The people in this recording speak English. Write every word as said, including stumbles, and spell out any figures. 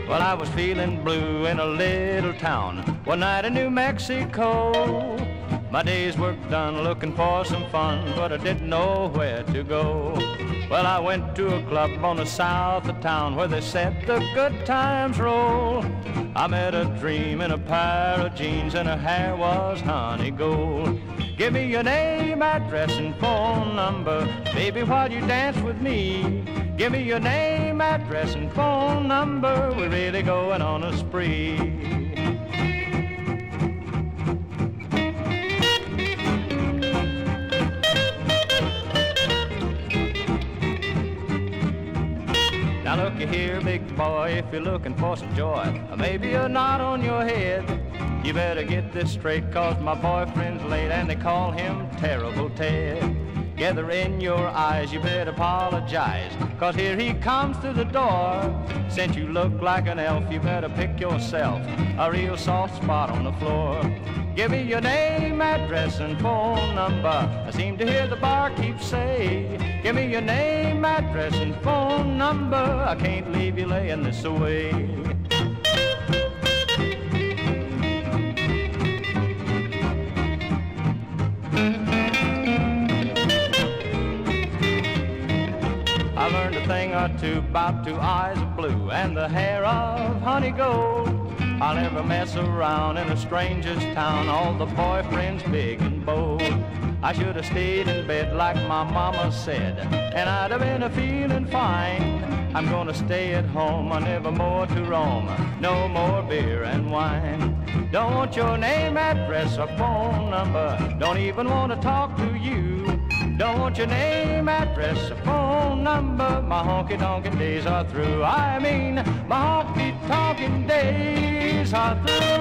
Well, I was feeling blue in a little town one night in New Mexico. My day's work done looking for some fun, but I didn't know where to go. Well, I went to a club on the south of town where they said the good times roll. I met a dream in a pair of jeans and her hair was honey gold. Give me your name, address, and phone number, baby, while you dance with me. Give me your name, address, and phone number, we're really going on a spree. Now looky here, big boy, if you're looking for some joy, or maybe a knot on your head, you better get this straight, cause my boyfriend's late and they call him Terrible Ted. Gather in your eyes, you better apologize, cause here he comes through the door. Since you look like an elf, you better pick yourself a real soft spot on the floor. Give me your name, address, and phone number, I seem to hear the barkeep say. Give me your name, address, and phone number, I can't leave you laying this away. I learned a thing or two about two eyes of blue and the hair of honey gold. I'll never mess around in a stranger's town, all the boyfriends big and bold. I should have stayed in bed like my mama said, and I'd have been a feeling fine. I'm gonna stay at home, I never more to roam, no more beer and wine. Don't want your name, address, or phone number, don't even want to talk to you. Don't want your name, address, or phone number, my honky-tonkin' days are through. I mean, my honky-tonkin' days are through.